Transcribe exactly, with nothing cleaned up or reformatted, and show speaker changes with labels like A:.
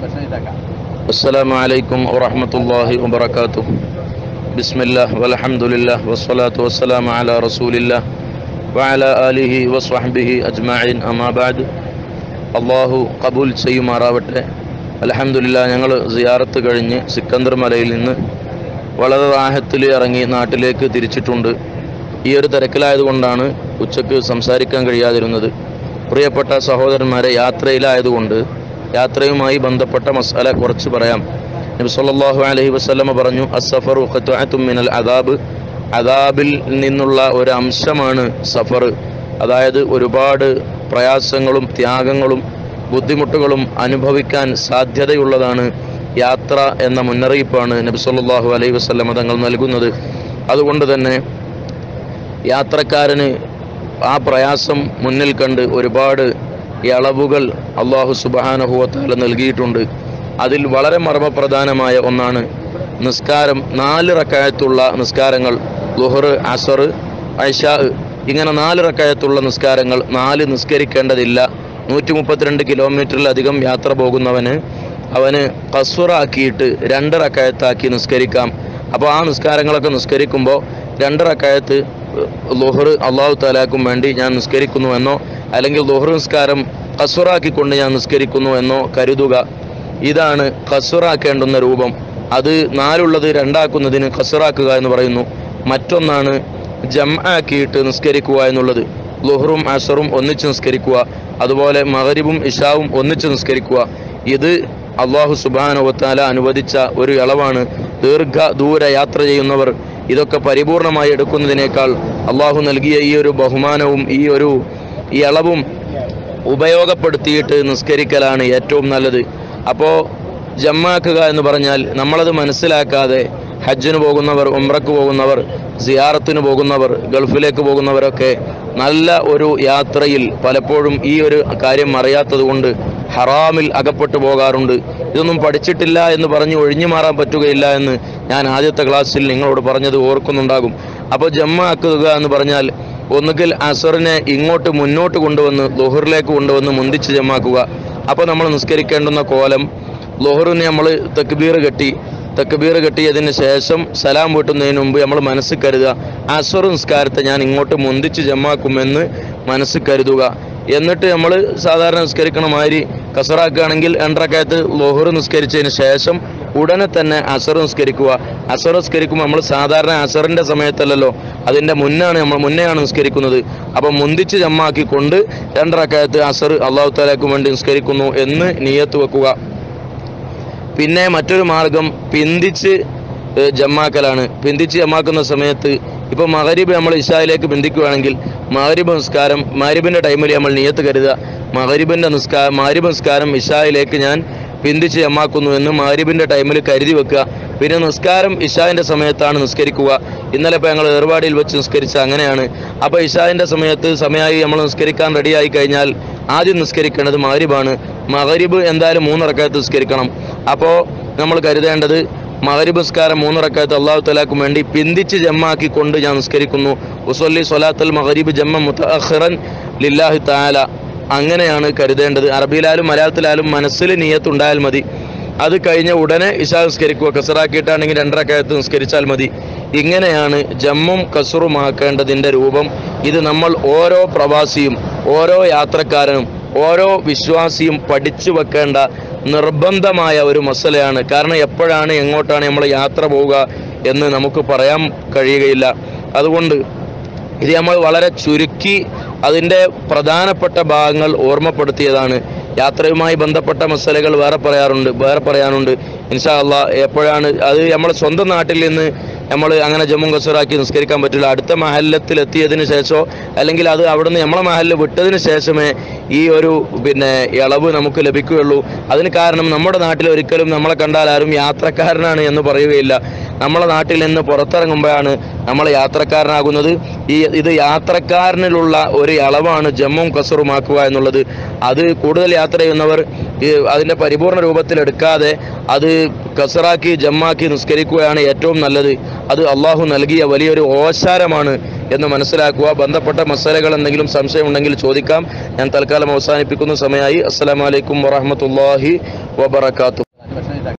A: السلام عليكم ورحمة الله وبركاته. بسم الله والحمد لله والصلاة والسلام على رسول الله وعلى آله وصحبه أجمعين. أما بعد. അള്ളാഹു കബൂൽ ചെയ്യുമാറാവട്ടെ. അൽഹംദുലില്ലാഹ്, ഞങ്ങൾ സിയാറത്ത് കഴിഞ്ഞ് സിക്കന്ദർ മലയിൽ നിന്ന് വളരെ റാഹത്തിൽ ഇറങ്ങി നാട്ടിലേക്ക് തിരിച്ചിട്ടുണ്ട്. ഈ ഒരു തിരക്കിലായതുകൊണ്ടാണ് ഉച്ചക്ക് സംസാരിക്കാൻ കഴിയാതിരുന്നത്. പ്രിയപ്പെട്ട സഹോദരന്മാരെ, യാത്രയിലായതുകൊണ്ട് യാത്രയുമായി ബന്ധപ്പെട്ട മസാല കുറച്ച് പറയാം. നബി സല്ലല്ലാഹു അലൈഹി വസല്ലമ പറഞ്ഞു, അസ്സഫറു ഖത്അത്തും മിനൽ അദാബ്, അദാബിൽ നിന്നുള്ള ഒരു അംശമാണ് സഫർ. അതായത് ഒരുപാട് പ്രയാസങ്ങളും ത്യാഗങ്ങളും ബുദ്ധിമുട്ടുകളും അനുഭവിക്കാൻ സാധ്യതയുള്ളതാണ് യാത്ര എന്ന മുന്നറിയിപ്പാണ് നബി സല്ലല്ലാഹു അലൈഹി വസല്ലമ തങ്ങൾ നൽകുന്നത്. അതുകൊണ്ട് തന്നെ യാത്രക്കാരന് ആ പ്രയാസം മുന്നിൽ കണ്ട് ഒരുപാട് ഇളവുകൾ അല്ലാഹു സുബ്ഹാനഹു വ തആല നൽകിയിട്ടുണ്ട്. അതിൽ വളരെ മർമ്മപ്രധാനമായ ഒന്നാണ് നിസ്കാരം. നാല് റക്അത്തുള്ള നിസ്കാരങ്ങൾ, ളുഹർ, അസർ, ഇശാ, ഇങ്ങനെ നാല് റക്അത്തുള്ള നിസ്കാരങ്ങൾ നാല് നിസ്കരിക്കേണ്ടതില്ല. നൂറ്റി മുപ്പത്തിരണ്ട് കിലോമീറ്ററിലധികം യാത്ര പോകുന്നവന് അവന് ഖസ്റാക്കിയിട്ട് രണ്ട് റക്അത്താക്കി നിസ്കരിക്കാം. അപ്പോൾ ആ നിസ്കാരങ്ങളൊക്കെ നിസ്കരിക്കുമ്പോൾ രണ്ട് റക്അത്ത് ളുഹർ അല്ലാഹു തആലാക്കും വേണ്ടി ഞാൻ നിസ്കരിക്കുന്നു എന്നോ, അല്ലെങ്കിൽ ളുഹർ നിസ്കാരം ഖസ്റാക്കിക്കൊണ്ട് ഞാൻ നിസ്കരിക്കുന്നു എന്നോ കരുതുക. ഇതാണ് ഖസ്റാക്കേണ്ടുന്ന രൂപം. അത് നാലുള്ളത് രണ്ടാക്കുന്നതിന് ഖസ്റാക്കുക എന്ന് പറയുന്നു. മറ്റൊന്നാണ് ജംആക്കിയിട്ട് നിസ്കരിക്കുക എന്നുള്ളത്. ളുഹറും അസറും ഒന്നിച്ച് നിസ്കരിക്കുക, അതുപോലെ മഗ്രിബും ഇശാവും ഒന്നിച്ച് നിസ്കരിക്കുക. ഇത് അല്ലാഹു സുബ്ഹാനഹു വ തആല അനുവദിച്ച ഒരു ഇളവാണ്. ദീർഘ ദൂര യാത്ര ചെയ്യുന്നവർ ഇതൊക്കെ പരിപൂർണമായി എടുക്കുന്നതിനേക്കാൾ അല്ലാഹു നൽകിയ ഈ ഒരു ബഹുമാനവും ഈ ഒരു ഇളവും ഉപയോഗപ്പെടുത്തിയിട്ട് നിസ്കരിക്കലാണ് ഏറ്റവും നല്ലത്. അപ്പോൾ ജമ്മാക്കുക എന്ന് പറഞ്ഞാൽ നമ്മളത് മനസ്സിലാക്കാതെ ഹജ്ജിന് പോകുന്നവർ, ഉംറക്ക് പോകുന്നവർ, സിയാറത്തിന് പോകുന്നവർ, ഗൾഫിലേക്ക് പോകുന്നവരൊക്കെ നല്ല ഒരു യാത്രയിൽ പലപ്പോഴും ഈ ഒരു കാര്യം അറിയാത്തത് കൊണ്ട് ഹറാമിൽ അകപ്പെട്ടു പോകാറുണ്ട്. ഇതൊന്നും പഠിച്ചിട്ടില്ല എന്ന് പറഞ്ഞ് ഒഴിഞ്ഞു മാറാൻ പറ്റുകയില്ല എന്ന് ഞാൻ ആദ്യത്തെ ക്ലാസ്സിൽ നിങ്ങളോട് പറഞ്ഞത് ഓർക്കുന്നുണ്ടാകും. അപ്പോൾ ജമ്മാക്കുക എന്ന് പറഞ്ഞാൽ ഒന്നുകിൽ അസറിനെ ഇങ്ങോട്ട് മുന്നോട്ട് കൊണ്ടുവന്ന് ളുഹറിലേക്ക് കൊണ്ടുവന്ന് മുന്തിച്ച് ജമ്മാക്കുക. അപ്പോൾ നമ്മൾ നിസ്കരിക്കേണ്ടുന്ന കോലം, ളുഹറിന് നമ്മൾ തക്ബീർ കെട്ടി തക്ബീർ കെട്ടിയതിന് ശേഷം സലാം വീട്ടുന്നതിന് മുമ്പ് നമ്മൾ മനസ്സിൽ കരുതുക, അസർ നിസ്കാരത്തെ ഞാൻ ഇങ്ങോട്ട് മുന്തിച്ച് ജമ്മാക്കുമെന്ന് മനസ്സിൽ കരുതുക. എന്നിട്ട് നമ്മൾ സാധാരണ നിസ്കരിക്കണ മാതിരി കസറാക്കുകയാണെങ്കിൽ രണ്ടറക്കയത്ത് ളുഹർ നിസ്കരിച്ചതിന് ശേഷം ഉടനെ തന്നെ അസർ നിസ്കരിക്കുക. അസർ നിസ്കരിക്കുമ്പോൾ നമ്മൾ സാധാരണ അസറിൻ്റെ സമയത്തല്ലല്ലോ, അതിൻ്റെ മുന്നാണ് നമ്മൾ മുന്നെയാണ് നിസ്കരിക്കുന്നത്. അപ്പം മുന്തിച്ച് ജമ്മാക്കിക്കൊണ്ട് രണ്ടറക്കയത്ത് അസർ അല്ലാഹു തആലയ്ക്ക് വേണ്ടി നിസ്കരിക്കുന്നു എന്ന് നിയ്യത്ത് വെക്കുക. പിന്നെ മറ്റൊരു മാർഗം പിന്തിച്ച് ജമ്മാക്കലാണ്. പിന്തിച്ച് ജമ്മാക്കുന്ന സമയത്ത് ഇപ്പോൾ മഗ്രിബ് നമ്മൾ ഇശായിലേക്ക് പിന്തിക്കുകയാണെങ്കിൽ മഗ്രിബ് നിസ്കാരം മഗ്രിബിൻ്റെ ടൈമിൽ നമ്മൾ നിയ്യത്ത് കരുതുക, മഗ്രിബിൻ്റെ നിസ്കാരം മഗ്രിബ് നിസ്കാരം ഇശായിലേക്ക് ഞാൻ പിന്തിച്ച് ജമ്മാക്കുന്നു എന്ന് മഗ്രിബിൻ്റെ ടൈമിൽ കരുതി വെക്കുക. പിന്നെ നിസ്കാരം ഇശായിൻ്റെ സമയത്താണ് നിസ്കരിക്കുക. ഇന്നലെ ഇപ്പോൾ ഞങ്ങൾ ഏർവാടിയിൽ വെച്ച് നിസ്കരിച്ച അങ്ങനെയാണ്. അപ്പോൾ ഇശായിൻ്റെ സമയത്ത് സമയമായി നമ്മൾ നിസ്കരിക്കാൻ റെഡിയായി കഴിഞ്ഞാൽ ആദ്യം നിസ്കരിക്കേണ്ടത് മഗ്രിബാണ്. മഗ്രിബ് എന്തായാലും മൂന്ന് റക്അത്ത് നിസ്കരിക്കണം. അപ്പോൾ നമ്മൾ കരുതേണ്ടത് മഗ്രിബ് നിസ്കാരം മൂന്ന് റക്അത്ത് അല്ലാഹു തആലാക്കും വേണ്ടി പിന്തിച്ച് ജമ്മാക്കിക്കൊണ്ട് ഞാൻ നിസ്കരിക്കുന്നു. ഉസല്ലി സ്വലാത്തുൽ മഗ്രിബ് ജമ്മ മുതഅഖിറൻ ലില്ലാഹി തആല, അങ്ങനെയാണ് കരുതേണ്ടത്. അറബിയിലായാലും മലയാളത്തിലായാലും മനസ്സിൽ നിയ്യത്തുണ്ടായാൽ മതി. അത് കഴിഞ്ഞ ഉടനെ ഇശാ നിസ്കരിക്കുക. കസറാക്കിയിട്ടാണെങ്കിൽ രണ്ടറക്കയത്ത് നിസ്കരിച്ചാൽ മതി. ഇങ്ങനെയാണ് ജമ്മും കസറുമാക്കേണ്ടതിൻ്റെ രൂപം. ഇത് നമ്മൾ ഓരോ പ്രവാസിയും ഓരോ യാത്രക്കാരനും ഓരോ വിശ്വാസിയും പഠിച്ചു വെക്കേണ്ട നിർബന്ധമായ ഒരു മസലയാണ്. കാരണം എപ്പോഴാണ് എങ്ങോട്ടാണ് നമ്മൾ യാത്ര പോവുക എന്ന് നമുക്ക് പറയാൻ കഴിയുകയില്ല. അതുകൊണ്ട് ഇത് നമ്മൾ വളരെ ചുരുക്കി അതിൻ്റെ പ്രധാനപ്പെട്ട ഭാഗങ്ങൾ ഓർമ്മപ്പെടുത്തിയതാണ്. യാത്രയുമായി ബന്ധപ്പെട്ട മസലകൾ വേറെ പറയാറുണ്ട് വേറെ പറയാനുണ്ട് ഇൻഷാ അല്ലാഹ്. എപ്പോഴാണ് അത് നമ്മുടെ സ്വന്തം നാട്ടിൽ നിന്ന് നമ്മൾ അങ്ങനെ ജമ്മു കസറാക്കി നിസ്കരിക്കാൻ പറ്റില്ല. അടുത്ത മഹല്ലത്തിൽ എത്തിയതിന് ശേഷമോ അല്ലെങ്കിൽ അത് അവിടുന്ന് നമ്മളെ മഹല്ല് വിട്ടതിന് ശേഷമേ ഈ ഒരു പിന്നെ ഇളവ് നമുക്ക് ലഭിക്കുകയുള്ളൂ. അതിന് കാരണം നമ്മുടെ നാട്ടിൽ ഒരിക്കലും നമ്മളെ കണ്ടാൽ ആരും യാത്രക്കാരനാണ് എന്ന് പറയുകയില്ല. നമ്മളെ നാട്ടിൽ നിന്ന് പുറത്തിറങ്ങുമ്പോഴാണ് നമ്മൾ യാത്രക്കാരനാകുന്നത്. ഈ ഇത് യാത്രക്കാരനിലുള്ള ഒരു അളവാണ് ജമ്മും കസറുമാക്കുക എന്നുള്ളത്. അത് കൂടുതൽ യാത്ര ചെയ്യുന്നവർ അതിൻ്റെ പരിപൂർണ രൂപത്തിലെടുക്കാതെ അത് കസറാക്കി ജമ്മാക്കി നിസ്കരിക്കുകയാണ് ഏറ്റവും നല്ലത്. അത് അള്ളാഹു നൽകിയ വലിയൊരു ഓശാരമാണ് എന്ന് മനസ്സിലാക്കുക. ബന്ധപ്പെട്ട മസലകൾ എന്തെങ്കിലും സംശയമുണ്ടെങ്കിൽ ചോദിക്കാം. ഞാൻ തൽക്കാലം അവസാനിപ്പിക്കുന്ന സമയമായി. അസ്സലാമു അലൈക്കും വറഹ്മത്തുള്ളാഹി വബറകാതുഹു.